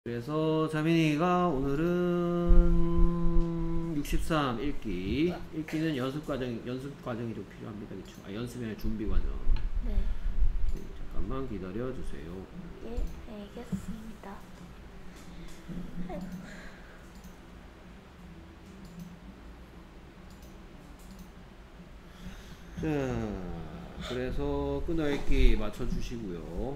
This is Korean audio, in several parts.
그래서 자민이가 오늘은 63 읽기는 연습 과정이 좀 필요합니다. 그쵸? 연습의 준비 과정. 네. 잠깐만 기다려 주세요. 예, 알겠습니다. 자, 그래서 끊어읽기 맞춰주시고요.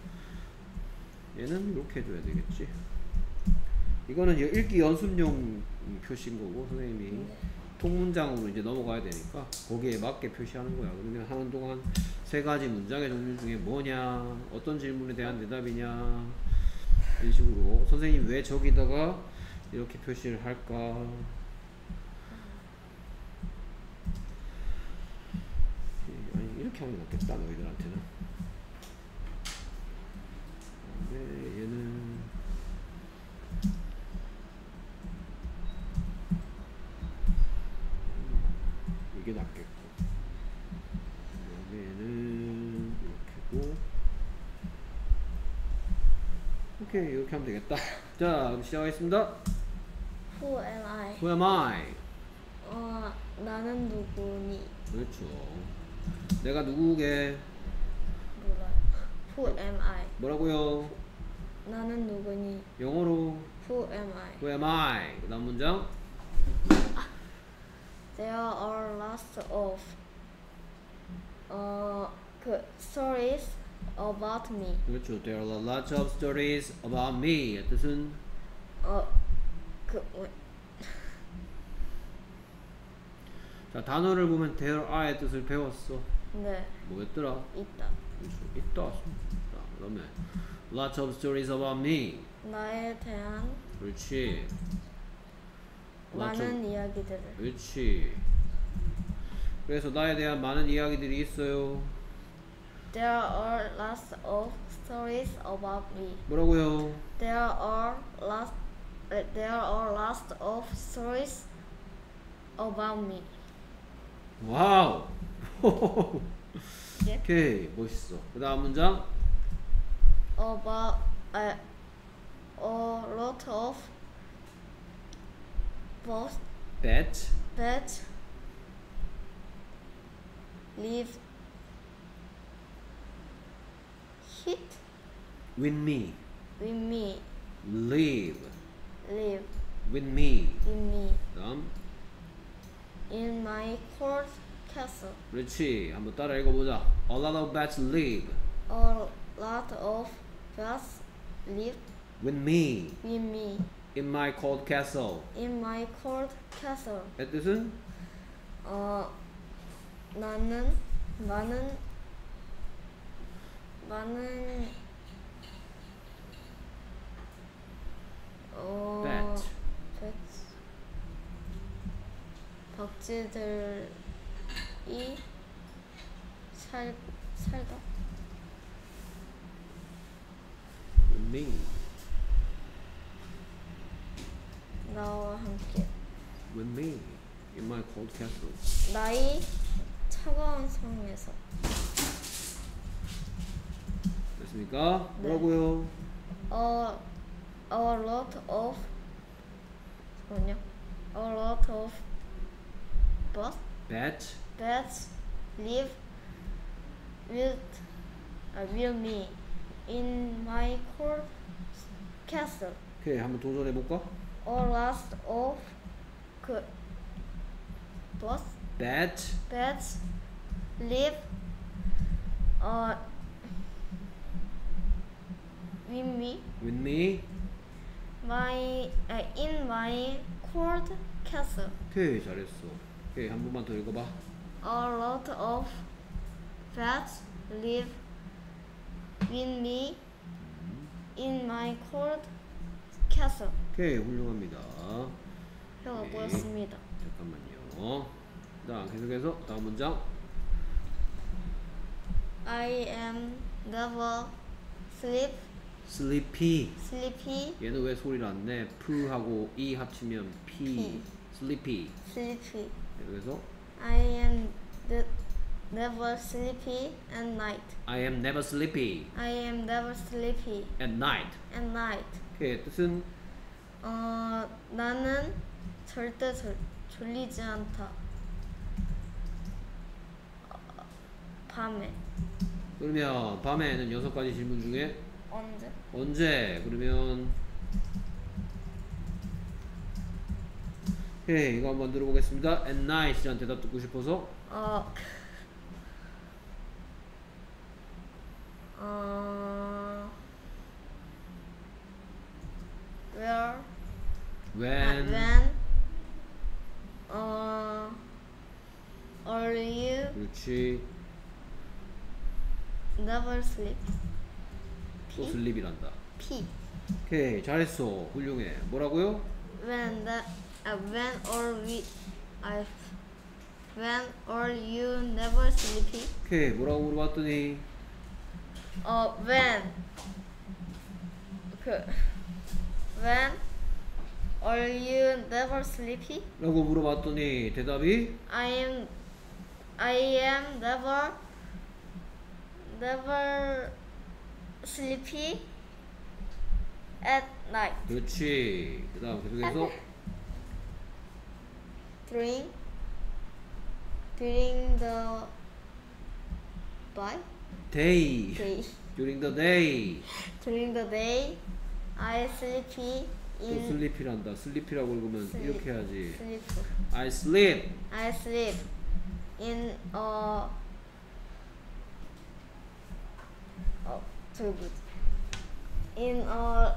얘는 이렇게 해줘야 되겠지. 이거는 읽기 연습용 표시인 거고, 선생님이 통문장으로 이제 넘어가야 되니까 거기에 맞게 표시하는 거야. 그러면 하는 동안 세 가지 문장의 종류 중에 뭐냐, 어떤 질문에 대한 대답이냐, 이런 식으로 선생님 왜 저기다가 이렇게 표시를 할까. 아니, 이렇게 하는 게 낫겠다, 너희들한테는. 네, 얘는 이게 낫겠고, 얘는 이렇게고, 오케이, 이렇게 하면 되겠다. 자, 그럼 시작하겠습니다. Who am I? Who am I? 나는 누구니? 그렇죠. 내가 누구게? 몰라요. Who am I? 뭐라고요? 나는 누구니? 영어로 Who am I? Who am I? 그 다음 문장. There are lots of stories about me. 그렇죠. There are lots of stories about me. 뜻은 자, 단어를 보면 there are의 뜻을 배웠어. 네, 뭐였더라? 있다. 그렇죠. 있다. 그 다음에 lots of stories about me. 나에 대한 그렇지. 많은 이야기들을. 그렇지. 그래서 나에 대한 많은 이야기들이 있어요. There are lots of stories about me. 뭐라고요? There are lots of stories about me. 와우. 예? 오케이, 멋있어. 그 다음 문장. About a lot of both that that live hit with me. with me live live with me. with me 그 다음. in my court castle. 그렇지. 한번 따라 읽어보자. A lot of bats live A lot of bats live with me with me in my cold castle. in my court castle. 의 뜻은 나는 많은 bat. 박쥐들이 살다. with me. 나와 함께. with me in my cold castle. 나의 차가운 성에서. 됐습니까? 네. 뭐라고요? A lot of 뭐냐? A lot of bats live with me in my court castle. 오케이, 한번 도전해볼까? A lot of bats live with me. in my court castle. 오케이, 잘했어. 오케이, 한 번만 더 읽어봐. A lot of bats live with me in my court castle. 오케이, 훌륭합니다. 혀가 네. 꼬였습니다. 잠깐만요. 자, 계속해서 다음 문장. I am never sleepy. sleepy. 얘는 왜 소리를 안 내? 프하고 이 합치면 p. sleepy. 그래서 I am never sleepy at night. I am never sleepy I am never sleepy at night. at night. 오케이, 뜻은 나는 절대 졸리지 않다. 밤에. 그러면 밤에는 6가지 질문 중에 언제? 언제? 그러면 오케이, 이거 한번 들어보겠습니다. At night이란 대답 듣고 싶어서 where when are you 그렇지. never sleep? 또 슬립이란다. P. 오케이, 잘했어. 훌륭해. 뭐라고요? When are you never sleepy? 오케이, 뭐라고 물어봤더니 when are you never sleepy? 라고 물어봤더니 대답이 I am never sleepy at night. 그렇지. 그 다음 계속해서 During the day. day. During the day. During the day, I sleepy 또 in 슬리피란다. 슬리피라고 읽으면 sleep. 이렇게 해야지. sleep. I sleep. I sleep in 저기 뭐지? In a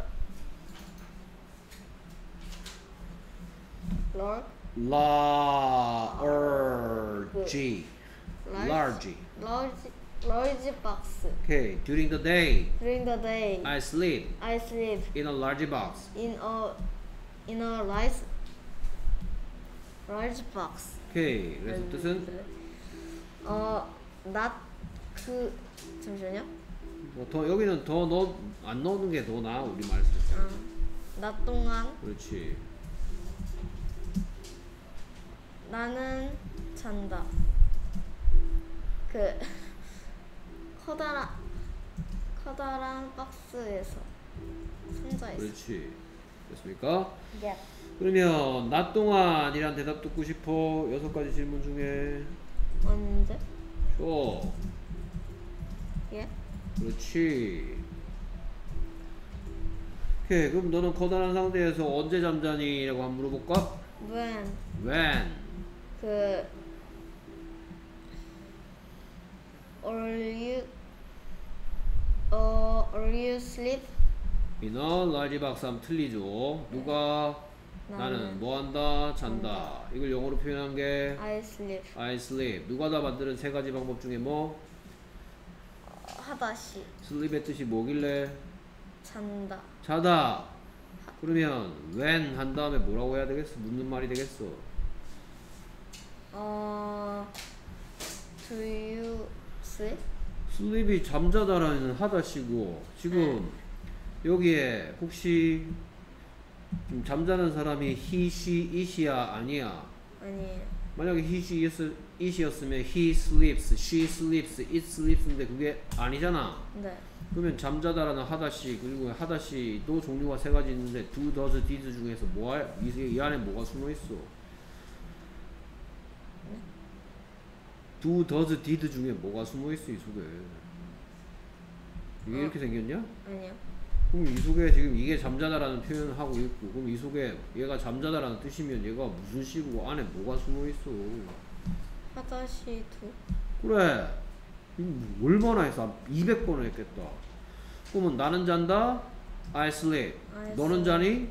large box. Okay. During the day, During the day, I sleep I sleep in a large box. in a large box. Okay. 그래서 뜻은 not 잠시만요. 뭐 더 여기는 더 안 넣는 게 더 나아. 우리 말 쓸 때. 낮 동안 그렇지. 나는 잔다. 그 커다란 박스에서 상자에 있어. 그렇지. 됐습니까? 예. 그러면 낮 동안이란 대답 듣고 싶어. 6가지 질문 중에 언제? 쇼. 예? 그렇지. 오케이. 그럼 너는 커다란 상대에서 언제 잠자니? 라고 한번 물어볼까? When? 그 are you sleep? In a large box 하면 틀리죠. 누가? 나는 뭐 한다? 잔다. 이걸 영어로 표현한 게 I sleep. I sleep. 누가 다 만드는 3가지 방법 중에 뭐? 하다시 sleep의 뜻이 뭐길래? 잔다. 자다. 그러면 when 한 다음에 뭐라고 해야 되겠어? 묻는 말이 되겠어. Do you sleep? sleep이 잠자다라는 하다시고 지금 여기에 혹시 좀 잠자는 사람이 he, she, it이야 아니야? 아니에요. 만약에 he, she, it이었으면 he sleeps, she sleeps, it sleeps인데 그게 아니잖아. 네. 그러면 잠자다라는 하다시 그리고 하다시도 종류가 3가지 있는데 do, does, did 중에서 이 안에 뭐가 숨어있어? do, does, did 중에 뭐가 숨어있어 이 속에? 이게 이렇게 생겼냐? 아니요. 그럼 이 속에 지금 이게 잠자다라는 표현을 하고 있고 그럼 이 속에 얘가 잠자다라는 뜻이면 얘가 무슨 식이고 안에 뭐가 숨어있어? 하다시 두. 그래. 이거 얼마나 했어? 200번을 했겠다. 그러면 나는 잔다. I sleep. I 너는 자니?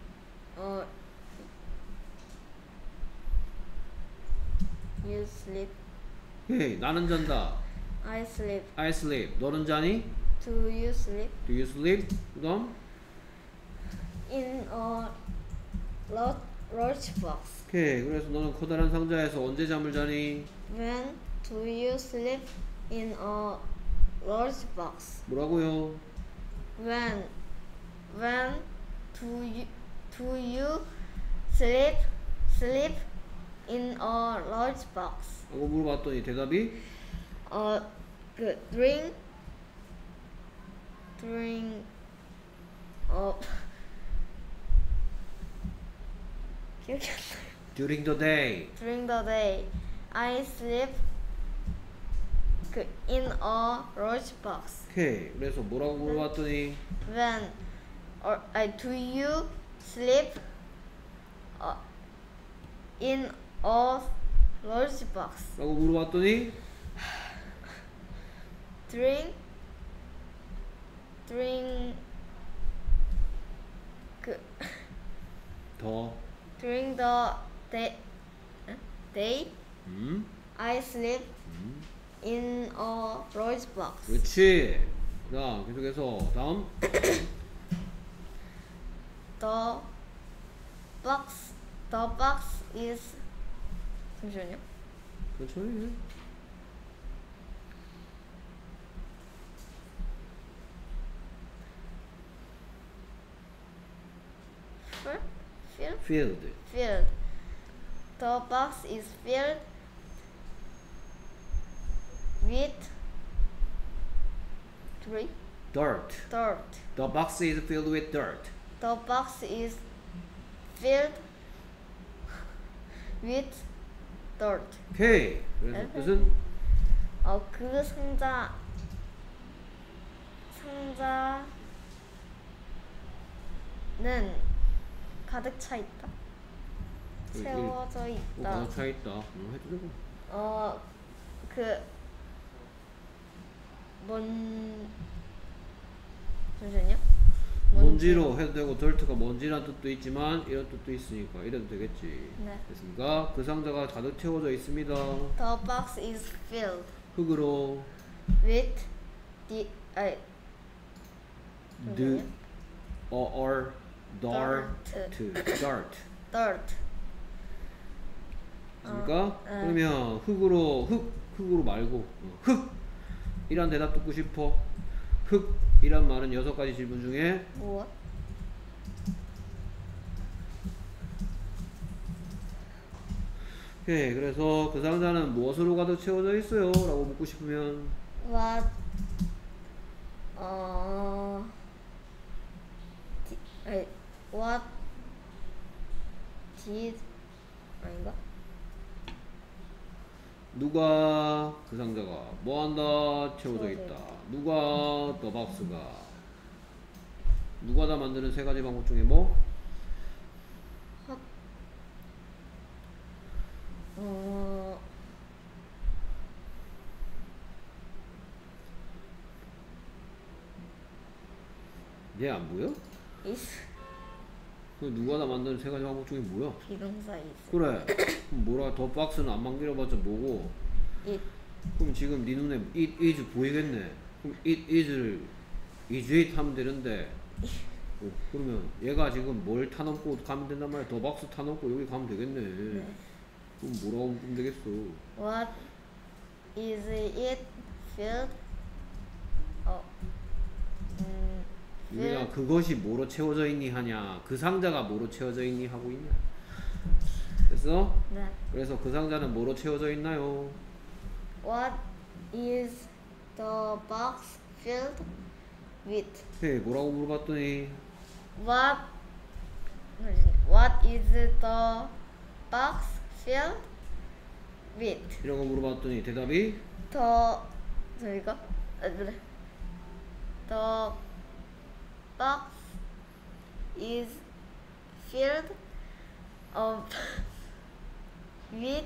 You sleep. 헤이, 나는 잔다. I sleep. I sleep. 너는 자니? Do you sleep? Do you sleep? 그다음? In a large box. 오케이. 그래서 너는 커다란 상자에서 언제 잠을 자니? When do you sleep in a large box? 뭐라고요? When do you sleep in a large box? 하고 물어봤더니 대답이 during 기억이 안 나요. During the day. During the day, I sleep in a large box. 오케이. 그래서 뭐라고 물어봤더니 When do you sleep in a large box? 라고 물어봤더니 During 더 during the day I sleep in a large box. 그렇지. 자, 계속해서 다음. The box is 잠시만요. 천천히 해. Filled. Filled. The box is filled with Dirt. dirt. The box is filled with dirt. The box is filled with dirt. 오케이. 그래서 뜻은 그 상자는 가득 차 있다. 채워져 있다. 가득 차 있다. 해도 되고. 잠시만요. 먼지로 해도 되고 dirt가 먼지란 뜻도 있지만 이런 뜻도 있으니까 이래도 되겠지. 네. 됐습니까? 그 상자가 가득 채워져 있습니다. The box is filled 흙으로 with dirt. dirt. 됐습니까? 그러면 흙으로 말고 흙이란 대답 듣고 싶어. 흙이란 말은 6가지 질문 중에 무엇? 오케이. 그래서 그 상자는 무엇으로 가득 채워져 있어요? 라고 묻고 싶으면 What did 아닌가? 누가 그 상자가 뭐한다 채워져 있다. 누가 더 박스가 누가 다 만드는 3가지 방법 중에 뭐? 얘 안 보여? is 그 누가 다 만드는 3가지 방법 중에 뭐야? 비동사 is 그래. 그럼 뭐라 더 박스는 안 만들어봤자 뭐고? it 그럼 지금 네 눈에 it is 보이겠네. 그럼 it is를 is it 하면 되는데 그러면 얘가 지금 뭘 타넘고 가면 된단 말이야. 더 박스 타넘고 여기 가면 되겠네. 그럼 뭐라고 하면 되겠어? What is it filled? 우리가 그것이 뭐로 채워져 있니 하냐, 그 상자가 뭐로 채워져 있니 하고 있냐. 됐어? 네. 그래서 그 상자는 뭐로 채워져 있나요? What is the box filled with? 네, 뭐라고 물어봤더니 What is the box filled with? 이런 거 물어봤더니 대답이 저희가 그래. The box is filled with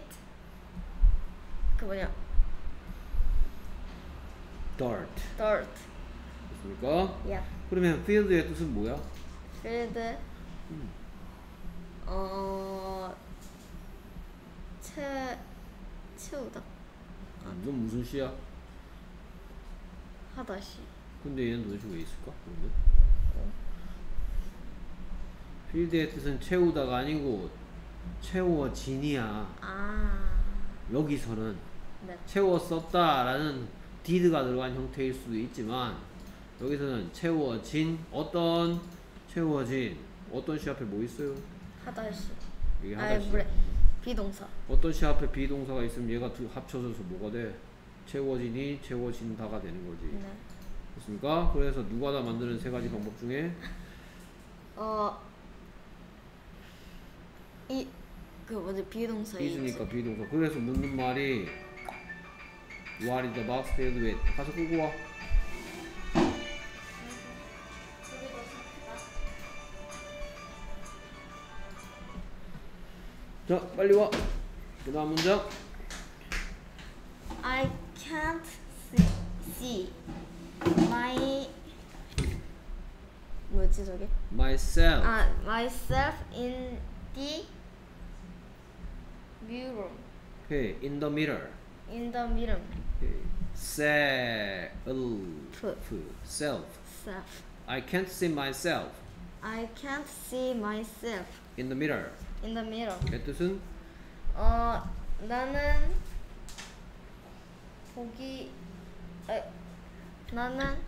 dirt. dirt. 됐습니까? Yeah. 그러면 field의 뜻은 뭐야? filled 채우다 이건 무슨 시야? 하다시. 근데 얘는 도대체 왜 있을까? 그런데? 필드의 뜻은 채우다가 아니고 채워진이야. 여기서는 네. 채웠었다라는 did가 들어간 형태일 수도 있지만 여기서는 채워진 채워진 어떤 시 앞에 뭐 있어요? 하다시. 이게 하다시. 비동사. 어떤 시 앞에 비동사가 있으면 얘가 합쳐져서 뭐가 돼? 채워진이 채워진다가 되는 거지. 네. 됐습니까? 그래서 누가 다 만드는 3가지 방법 중에 그 뭐지 비동사 is니까 비동사. 그래서 묻는 말이 what is the box filled with? 가서 끄고 와. 자, 빨리 와. 그 다음 문장. I can't see my 뭐지 저게? myself. myself in the mirror. 오케이, in the mirror. In the mirror. 오케이. self. self. Self. I can't see myself I can't see myself in the mirror. in the mirror. 그 뜻은 나는 보기 나는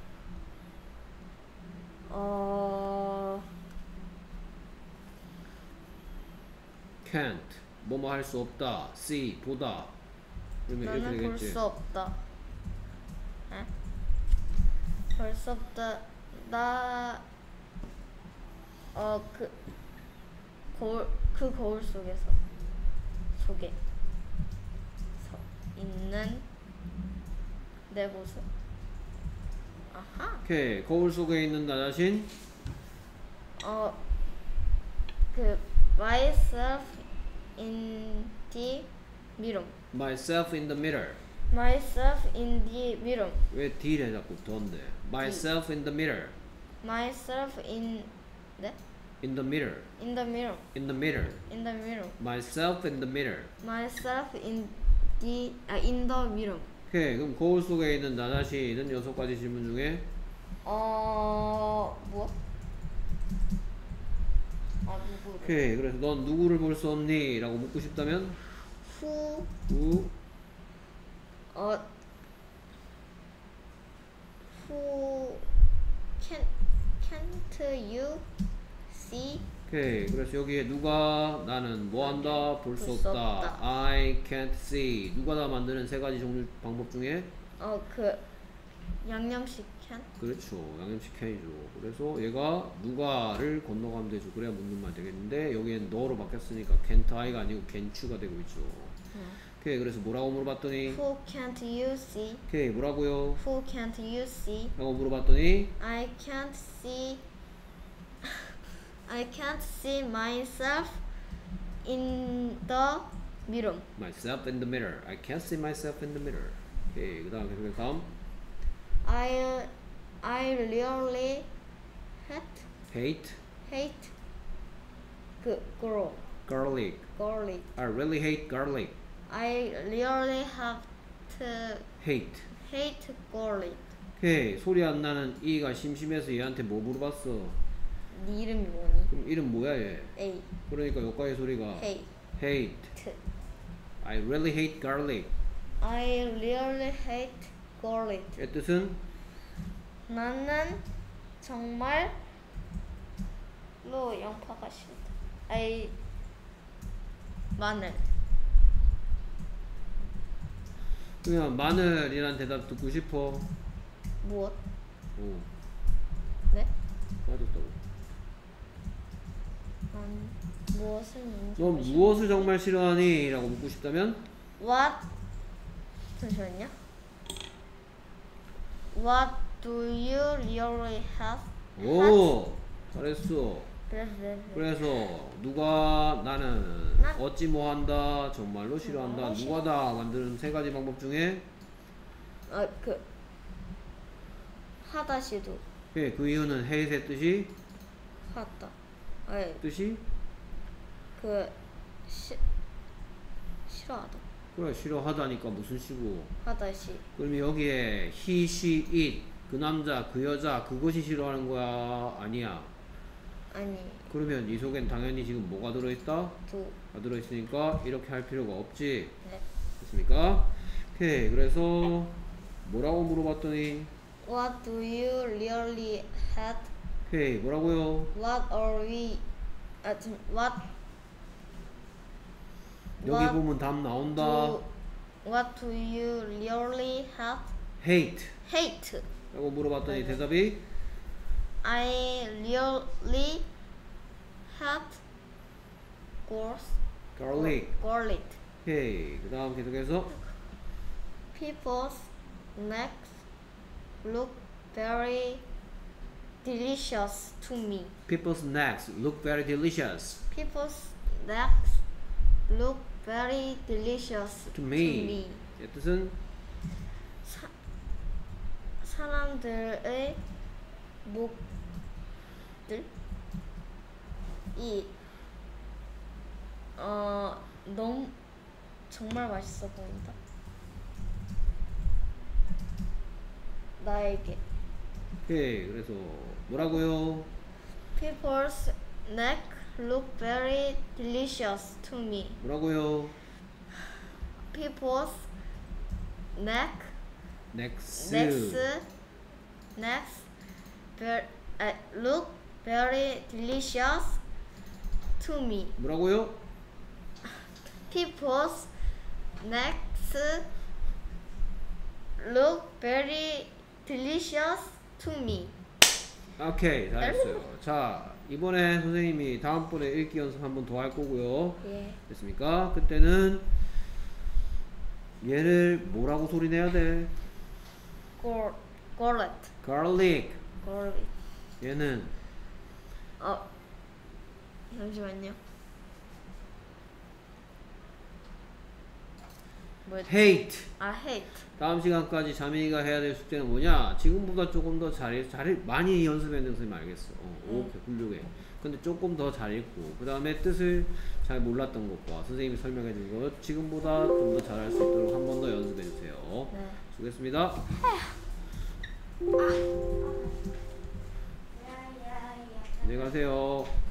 can't. 뭐뭐 할 수 없다. see. 보다. 그러면 이렇게 나는 볼 되겠지. 수 없다. 에? 볼 수 없다. 나 그 거울 속에서 있는 내 모습. 아하. 오케이. 거울 속에 있는 나 자신. 그 myself in the mirror. myself in the mirror. myself in the mirror. 왜 D래 자꾸 더인데. myself in the mirror. myself in 네? in the mirror. in the mirror. in the mirror. in the mirror. myself in the mirror. myself in the mirror. 오케이. 그럼 거울 속에 있는 나 자신은 6가지 질문 중에 뭐? 누구를? 오케이. 그래서 넌 누구를 볼 수 없니? 라고 묻고 싶다면 who who can't you see? 오케이. 그래서 여기에 누가 나는 뭐 한다? 볼 수 없다. I can't see. 누가 다 만드는 3가지 종류 방법 중에 그 양념식 캔? 그렇죠. 양념식 캔이죠. 그래서 얘가 누가를 건너가면 되죠. 그래야 묻는 말 되겠는데 여기엔 너로 바뀌었으니까 can't I가 아니고 can't you가 되고 있죠. 오케이. 그래서 뭐라고 물어봤더니 Who can't you see? 오케이. 뭐라고요? Who can't you see? 라고 물어봤더니 I can't see myself in the mirror. myself in the mirror. I can't see myself in the mirror. 오케이. 그 다음 I really hate 그 garlic. garlic. I really hate garlic. I really have to hate. garlic. 오케이. 소리 안 나는 E가 심심해서 얘한테 뭐 물어봤어? 네 이름이 뭐니? 그럼 이름 뭐야 얘? A. 그러니까 여기까지 소리가 hate. I really hate garlic. I really hate garlic. 의 뜻은 나는 정말로 양파가 싫다. 마늘. 그냥 마늘이란 대답 듣고 싶어. 무엇? 오, 네? 맞았다고. 무엇을 넌 무엇을 정말 싫어하니? 라고 묻고 싶다면 What? 잠시만요. What do you really hate? 오, 잘했어. 그래서 그래서 누가 나는 난 어찌 뭐한다 정말로 싫어한다 정말로 누가 다 만드는 3가지 방법 중에 하다시도 그 이유는 hate의 뜻이 하다. 뜻이 싫어하다. 그래 싫어하다니까 무슨 시고 하다시. 그러면 여기에 he, she, it 그 남자 그 여자 그것이 싫어하는 거야 아니야? 아니. 그러면 이 속엔 당연히 지금 뭐가 들어있다? 가 들어있으니까 이렇게 할 필요가 없지. 네. 됐습니까? 오케이. 그래서 뭐라고 물어봤더니 What do you really hate? 오케이. 뭐라고요? 여기 보면 답 나온다. What do you really hate hate? 라고 물어봤더니 대답이 I really hate garlic. garlic. 오케이. 그 다음 계속해서 People's necks look very delicious to me. people's necks look very delicious People's necks look very delicious to me. 이 뜻은 사람들의 목들이 너무 정말 맛있어 보인다. 나에게. 오케이. 그래서 뭐라고요? People's neck look very delicious to me. 뭐라고요? People's neck necks look very delicious to me. 뭐라고요? People's necks look very delicious to me. 오케이. 잘했어요. 자, 이번에 선생님이 다음번에 읽기 연습 한 번 더 할 거고요. 예. 됐습니까? 그때는 얘를 뭐라고 소리 내야 돼? Garlic. garlic. Garlic. 얘는 잠시만요. 뭐였지? hate. hate. 다음 시간까지 자민이가 해야 될 숙제는 뭐냐? 지금보다 조금 더 많이 연습했는 선생님 알겠어. 오케이, 훌륭해. 근데 조금 더 잘 읽고, 그 다음에 뜻을 잘 몰랐던 것과 선생님이 설명해 준 것, 지금보다 좀 더 잘할 수 있도록 한 번 더 연습해 주세요. 네. 수고했습니다. 안녕히 가세요.